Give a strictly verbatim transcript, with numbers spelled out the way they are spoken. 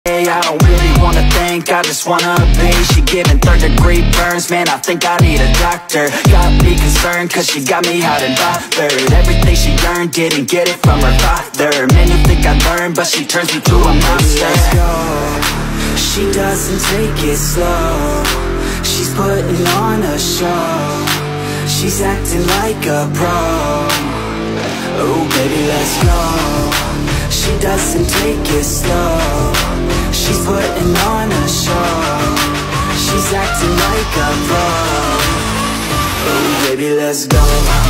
I don't really wanna think, I just wanna be. She giving third degree burns, man, I think I need a doctor. Got me concerned, cause she got me hot and bothered. Everything she earned, didn't get it from her father. Man, you think I learned, but she turns me to a monster. Let's go. She doesn't take it slow, she's putting on a show. She's acting like a pro. Oh baby, let's go. She doesn't take it slow, she's putting on a show. She's acting like a pro. Oh baby, let's go.